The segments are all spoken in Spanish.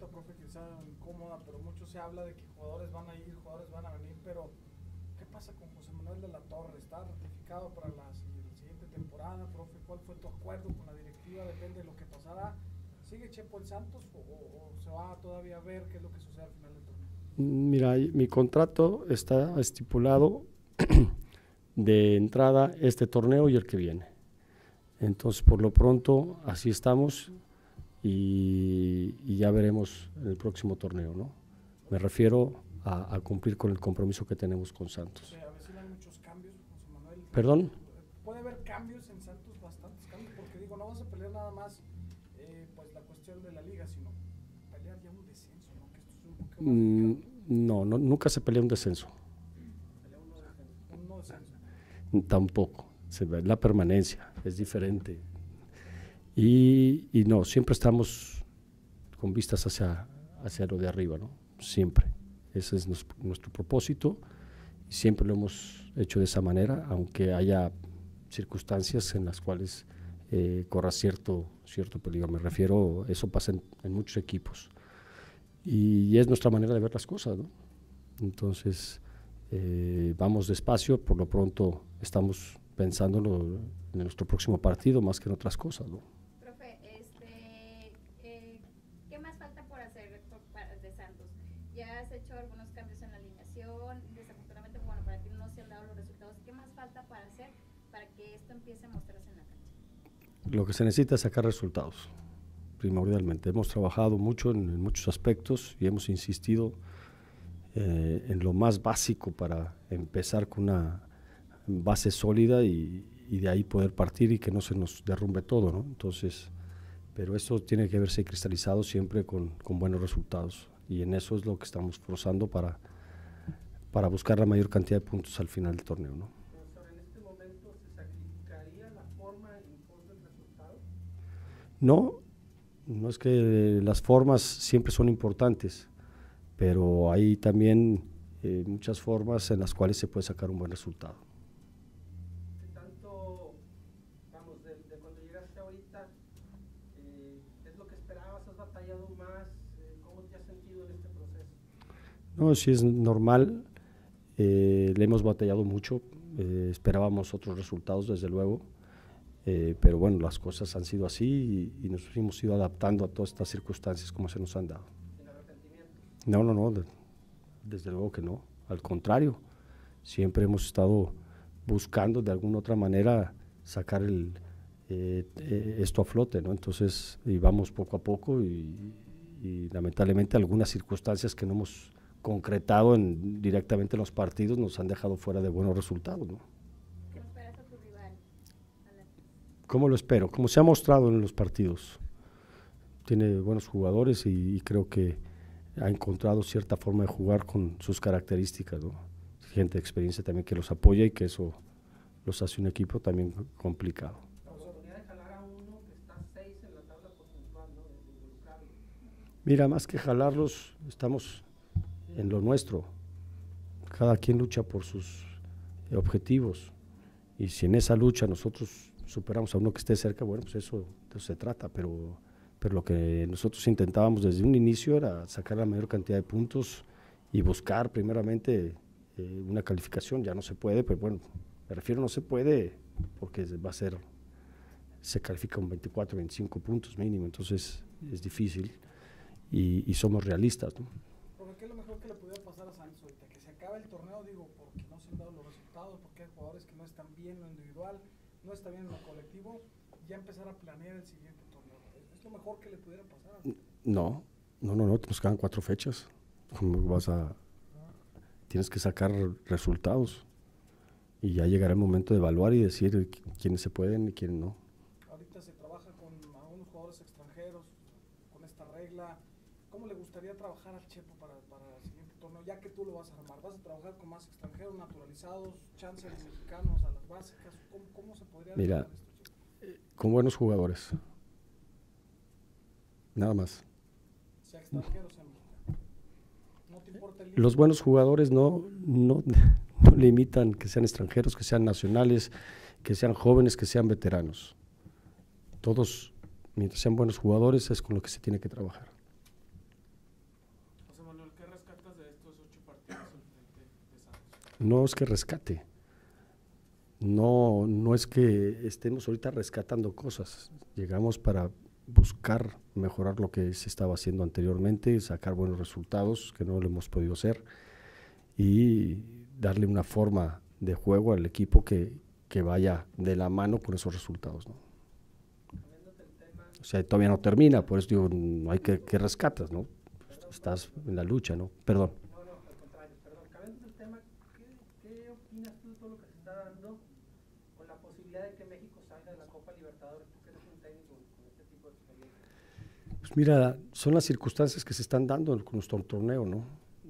pregunta, profe, quizá incómoda, pero mucho se habla de que jugadores van a ir, jugadores van a venir, pero ¿qué pasa con José Manuel de la Torre? ¿Está ratificado para la siguiente temporada, profe? ¿Cuál fue tu acuerdo con la directiva? Depende de lo que pasará. ¿Sigue Chepo el Santos o se va todavía a ver qué es lo que sucede al final del torneo? Mira, mi contrato está estipulado de entrada este torneo y el que viene. Entonces, por lo pronto, así estamos y ya veremos en el próximo torneo, ¿no? Me refiero a cumplir con el compromiso que tenemos con Santos. Se avecinan muchos cambios, José Manuel. ¿Perdón? ¿Puede haber cambios en Santos, bastantes cambios? Porque digo, no vas a pelear nada más pues la cuestión de la liga, sino pelear ya un descenso, ¿no? Que esto es un poco más no, nunca se pelea un descenso. pelea un no descenso. Tampoco, la permanencia es diferente. Y no, siempre estamos con vistas hacia lo de arriba, ¿no? Siempre. Ese es nuestro propósito y siempre lo hemos hecho de esa manera, aunque haya circunstancias en las cuales corra cierto peligro. Me refiero, eso pasa en muchos equipos y es nuestra manera de ver las cosas, ¿no? Entonces, vamos despacio, por lo pronto estamos pensando en nuestro próximo partido más que en otras cosas, ¿no? Profe, ¿qué más falta por hacer de Santos? Ya has hecho algunos cambios en la alineación, desafortunadamente, bueno, para ti no se han dado los resultados. ¿Qué más falta para hacer para que esto empiece a mostrarse en la cancha? Lo que se necesita es sacar resultados, primordialmente. Hemos trabajado mucho en muchos aspectos y hemos insistido en lo más básico para empezar con una base sólida y de ahí poder partir y que no se nos derrumbe todo, ¿no? Entonces, pero eso tiene que verse cristalizado siempre con buenos resultados y en eso es lo que estamos forzando para buscar la mayor cantidad de puntos al final del torneo, ¿no? Profesor, ¿en este momento se sacrificaría la forma en pos del resultado? No es que las formas siempre son importantes, pero hay también muchas formas en las cuales se puede sacar un buen resultado. ¿Qué tanto, vamos, de cuando llegaste ahorita, es lo que esperabas? ¿Has batallado más? ¿Cómo te has sentido en este proceso? No, sí es normal, le hemos batallado mucho, esperábamos otros resultados desde luego, pero bueno, las cosas han sido así y nos hemos ido adaptando a todas estas circunstancias como se nos han dado. ¿Sin arrepentimiento? No, desde luego que no, al contrario, siempre hemos estado buscando de alguna otra manera sacar esto a flote, ¿no? Entonces, y vamos poco a poco y lamentablemente algunas circunstancias que no hemos concretado directamente en los partidos nos han dejado fuera de buenos resultados, ¿no? ¿Qué esperas a tu rival? ¿Cómo lo espero? Como se ha mostrado en los partidos. Tiene buenos jugadores y creo que ha encontrado cierta forma de jugar con sus características, ¿no? Gente de experiencia también que los apoya y que eso los hace un equipo también complicado. La oportunidad de jalar a uno que está 6 en la tabla porcentual, ¿no? De involucrarlo. Mira, más que jalarlos, estamos en lo nuestro. Cada quien lucha por sus objetivos y si en esa lucha nosotros superamos a uno que esté cerca, bueno, pues eso de eso se trata, pero lo que nosotros intentábamos desde un inicio era sacar la mayor cantidad de puntos y buscar primeramente una calificación. Ya no se puede, pero bueno, me refiero no se puede porque se califica con 24, 25 puntos mínimo, entonces es difícil y somos realistas, ¿no? ¿Por qué es lo mejor que le pudiera pasar a Santos ahorita? Que se acabe el torneo, digo, porque no se han dado los resultados, porque hay jugadores que no están bien en lo individual, no está bien en lo colectivo, ya empezar a planear el siguiente torneo. ¿Es lo mejor que le pudiera pasar? No, nos quedan 4 fechas. ¿Cómo tienes que sacar resultados y ya llegará el momento de evaluar y decir quiénes se pueden y quiénes no. Ahorita se trabaja con algunos jugadores extranjeros, con esta regla. ¿Cómo le gustaría trabajar al Chepo para el siguiente torneo? Ya que tú lo vas a armar, ¿vas a trabajar con más extranjeros, naturalizados, chances mexicanos a las básicas? ¿Cómo se podría Mira, esto, Chepo? Con buenos jugadores, nada más. Sea extranjero, sea mexicano. ¿No te importa el Los buenos jugadores no limitan que sean extranjeros, que sean nacionales, que sean jóvenes, que sean veteranos. Todos, mientras sean buenos jugadores, es con lo que se tiene que trabajar. no es que rescate, no es que estemos ahorita rescatando cosas, llegamos para buscar mejorar lo que se estaba haciendo anteriormente, sacar buenos resultados que no lo hemos podido hacer y darle una forma de juego al equipo que vaya de la mano con esos resultados, ¿no? O sea, todavía no termina, por eso digo, no hay que rescatas, ¿no? Estás en la lucha, ¿no? Perdón. No, al contrario, perdón. Cambiando del tema, ¿qué opinas tú de todo lo que se está dando con la posibilidad de que México salga de la Copa Libertadores? Tú que eres un técnico con este tipo de experiencia. Pues mira, son las circunstancias que se están dando con nuestro torneo, ¿no?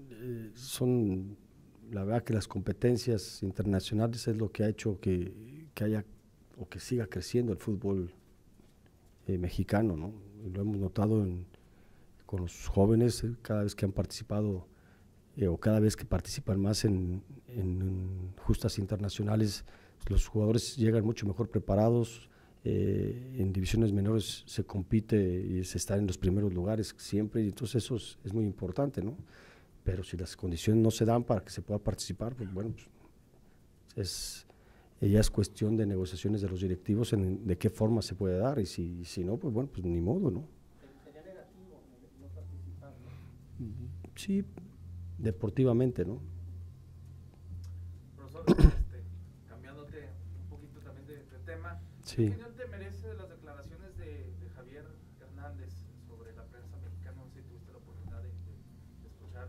Son, la verdad que las competencias internacionales es lo que ha hecho que haya o que siga creciendo el fútbol mexicano, ¿no? Y lo hemos notado con los jóvenes, cada vez que han participado o cada vez que participan más en justas internacionales, los jugadores llegan mucho mejor preparados. En divisiones menores se compite y se está en los primeros lugares siempre, y entonces eso es muy importante, ¿no? Pero si las condiciones no se dan para que se pueda participar, pues bueno, pues ya es cuestión de negociaciones de los directivos de qué forma se puede dar, y si no, pues bueno, pues ni modo, ¿no? Sería negativo no participar, ¿no? Sí, deportivamente, ¿no? Profesor, cambiándote un poquito también de tema, Sí. ¿qué opinión te merece de las declaraciones de Javier Hernández sobre la prensa mexicana? No sé si tuviste la oportunidad de escuchar.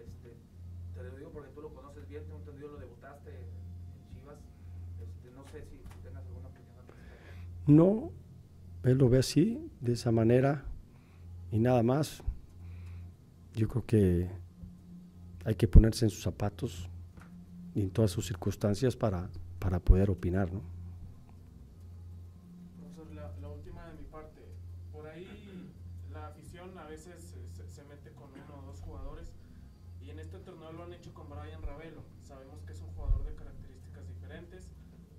Te lo digo porque tú lo conoces bien, tengo entendido lo debutaste en Chivas. No sé si tengas alguna opinión al respecto. No, él lo ve así, de esa manera, y nada más. Yo creo que hay que ponerse en sus zapatos y en todas sus circunstancias para poder opinar, ¿no? Profesor, la última de mi parte. Por ahí la afición a veces se mete con uno o dos jugadores, y en este torneo lo han hecho con Brian Ravelo. Sabemos que es un jugador de características diferentes,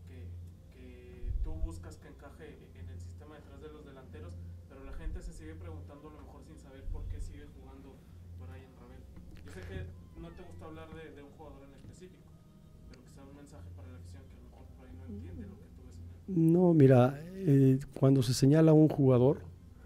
que tú buscas que encaje en el sistema detrás de los delanteros, pero la gente se sigue preguntando, a lo mejor sin saber por qué sigue jugando Brian Ravelo. Yo sé que no te gusta hablar de un jugador en específico, pero que sea un mensaje para la afición que a lo mejor por ahí no entiende lo que tú ves en él. No, mira, cuando se señala a un jugador,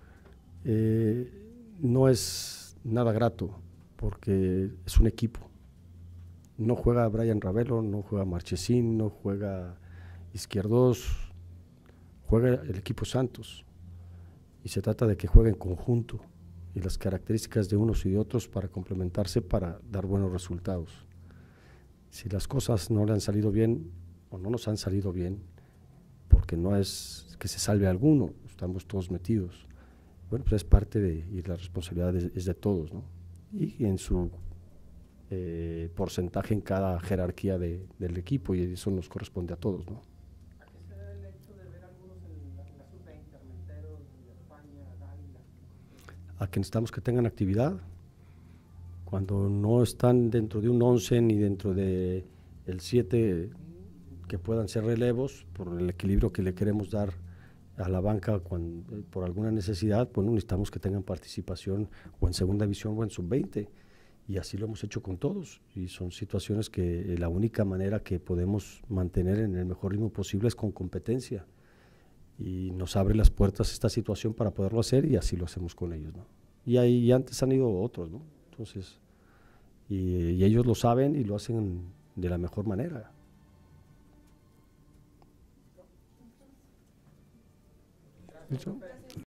no es nada grato, porque es un equipo. No juega Brian Ravelo, no juega Marchesín, no juega Izquierdos, juega el equipo Santos, y se trata de que juegue en conjunto, y las características de unos y de otros para complementarse para dar buenos resultados. Si las cosas no le han salido bien o no nos han salido bien, porque no es que se salve alguno, estamos todos metidos, bueno, pues es parte y la responsabilidad es de todos, ¿no? Y en su porcentaje en cada jerarquía del equipo, y eso nos corresponde a todos, ¿no? ¿A qué se debe el hecho de ver algunos en la sub-20, Armenteros, España, Dávila? A que necesitamos que tengan actividad. Cuando no están dentro de un 11 ni dentro de el 7, que puedan ser relevos por el equilibrio que le queremos dar a la banca por alguna necesidad, bueno, necesitamos que tengan participación o en segunda división o en sub-20, y así lo hemos hecho con todos, y son situaciones que la única manera que podemos mantener en el mejor ritmo posible es con competencia, y nos abre las puertas esta situación para poderlo hacer, y así lo hacemos con ellos, ¿no? Y antes han ido otros, ¿no? Entonces, y ellos lo saben y lo hacen de la mejor manera. ¿Listo?